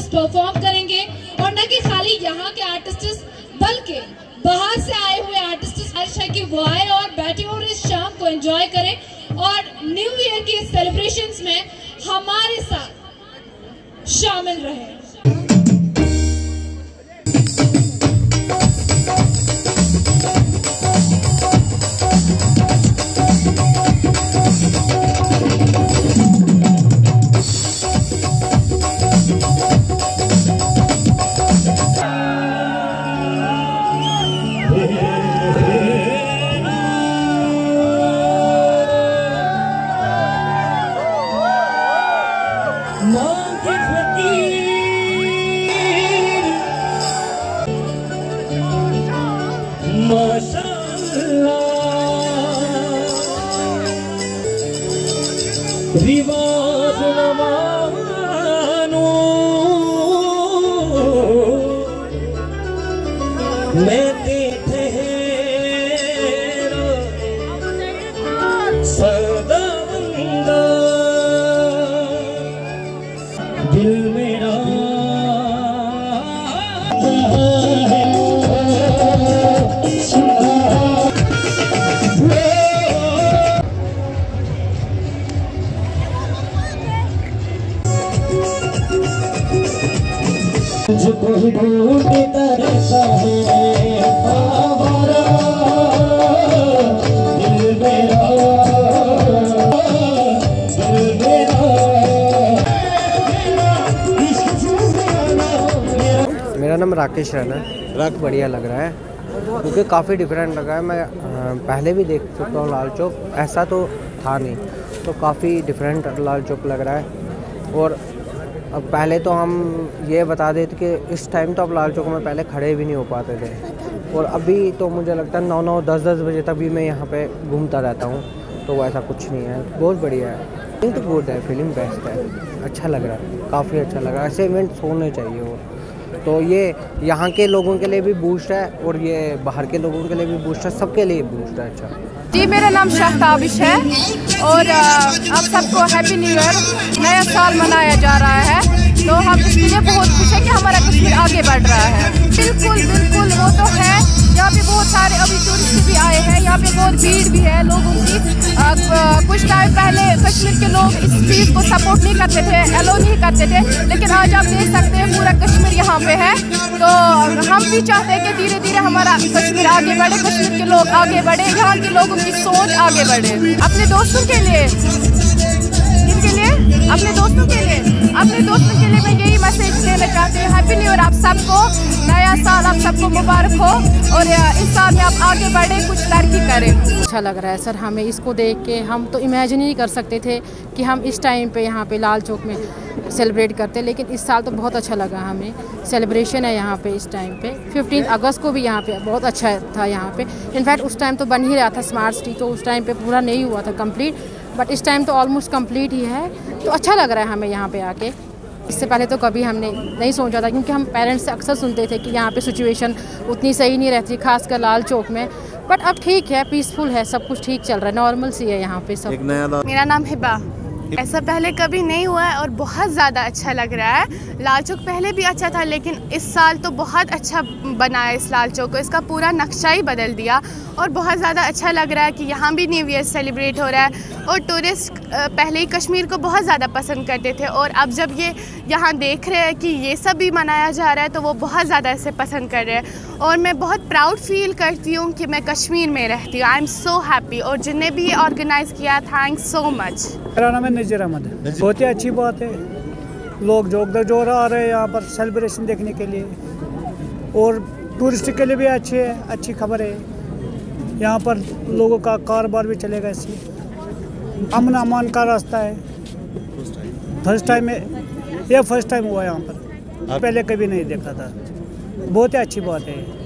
Artist perform करेंगे और न कि खाली यहाँ के आर्टिस्ट बल्कि बाहर से आए हुए आर्टिस्ट है कि वो आए और बैठे और इस शाम को एंजॉय करें और न्यू ईयर के सेलिब्रेशंस में हमारे साथ शामिल रहे। रिवाज न मानो मैं ठहरा सदा बंदा दिल मेरा मुझको ढूंढता रहता है हमारा दिल मेरा मेरा नाम राकेश रैना है। बढ़िया लग रहा है क्योंकि काफ़ी डिफरेंट लगा है। मैं पहले भी देख चुका हूँ लाल चौक, ऐसा तो था नहीं, तो काफ़ी डिफरेंट लाल चौक लग रहा है। और अब पहले तो हम ये बता देते कि इस टाइम तो अब लाल चौक में पहले खड़े भी नहीं हो पाते थे, और अभी तो मुझे लगता है 9-9, 10-10 बजे तक भी मैं यहाँ पे घूमता रहता हूँ, तो वैसा कुछ नहीं है। बहुत बढ़िया है, फिल्म तो गुड है, फिल्म बेस्ट है, अच्छा लग रहा है, काफ़ी अच्छा लग रहा है। ऐसे इवेंट्स होने चाहिए वो, तो ये यहाँ के लोगों के लिए भी बूस्ट है और ये बाहर के लोगों के लिए भी बूस्ट है, सबके लिए बूस्ट है। अच्छा जी, मेरा नाम शाह ताबिश है और आप सबको हैप्पी न्यू ईयर, नया साल मनाया जा रहा है, तो हम इसके लिए बहुत खुश है कि हमारा कश्मीर आगे बढ़ रहा है। बिल्कुल बिल्कुल, वो तो है। यहाँ पे बहुत सारे अभी टूरिस्ट भी आए हैं, यहाँ पे बहुत भीड़ भी है लोगों की। कुछ टाइम पहले कश्मीर के लोग इस चीज़ को सपोर्ट नहीं करते थे, अलो नहीं करते थे, लेकिन आज आप देख सकते हैं पूरा कश्मीर यहाँ पे है। तो हम भी चाहते हैं कि धीरे धीरे हमारा कश्मीर आगे बढ़े, कश्मीर के लोग आगे बढ़े, यहाँ के लोगों की सोच आगे बढ़े। अपने दोस्तों के लिए, किनके लिए? अपने दोस्तों के लिए, अपने दोस्तों के लिए मैं यही मैसेज देना चाहती हूँ, हैप्पी न्यू ईयर आप सबको, नया साल आप सबको मुबारक हो और इस साल में आप आगे बढ़े, कुछ तरक्की करें। अच्छा लग रहा है सर, हमें इसको देख के हम तो इमेजिन ही नहीं कर सकते थे कि हम इस टाइम पे यहाँ पे लाल चौक में सेलिब्रेट करते, लेकिन इस साल तो बहुत अच्छा लगा हमें। सेलिब्रेशन है यहाँ पे इस टाइम पे, 15 अगस्त को भी यहाँ पे बहुत अच्छा था यहाँ पे। इनफैक्ट उस टाइम तो बन ही रहा था स्मार्ट सिटी, तो उस टाइम पे पूरा नहीं हुआ था कंप्लीट, बट इस टाइम तो ऑलमोस्ट कंप्लीट ही है, तो अच्छा लग रहा है हमें यहाँ पे आके। इससे पहले तो कभी हमने नहीं सोचा था, क्योंकि हम पेरेंट्स से अक्सर सुनते थे कि यहाँ पे सिचुएशन उतनी सही नहीं रहती, खासकर लाल चौक में, बट अब ठीक है, पीसफुल है, सब कुछ ठीक चल रहा है, नॉर्मल सी है यहाँ पे सब। मेरा नाम हिबा, ऐसा पहले कभी नहीं हुआ है और बहुत ज़्यादा अच्छा लग रहा है। लाल चौक पहले भी अच्छा था, लेकिन इस साल तो बहुत अच्छा बना है इस लाल चौक को, इसका पूरा नक्शा ही बदल दिया और बहुत ज़्यादा अच्छा लग रहा है कि यहाँ भी न्यू ईयर सेलिब्रेट हो रहा है। और टूरिस्ट पहले ही कश्मीर को बहुत ज़्यादा पसंद करते थे, और अब जब ये यहाँ देख रहे हैं कि ये सब भी मनाया जा रहा है, तो वो बहुत ज़्यादा इसे पसंद कर रहे हैं। और मैं बहुत प्राउड फील करती हूँ कि मैं कश्मीर में रहती हूँ। आई एम सो हैप्पी, और जिन्हें भी ये ऑर्गेनाइज़ किया, थैंक्स सो मच। मेरा नाम है नज़ीर अहमद। बहुत ही अच्छी बात है, लोग जोर आ रहे हैं यहाँ पर सेलिब्रेशन देखने के लिए, और टूरिस्ट के लिए भी अच्छी है, अच्छी खबर है। यहाँ पर लोगों का कारोबार भी चलेगा, इससे अमन अमान का रास्ता है। फर्स्ट टाइम हुआ यहाँ पर, पहले कभी नहीं देखा था, बहुत ही अच्छी बात है।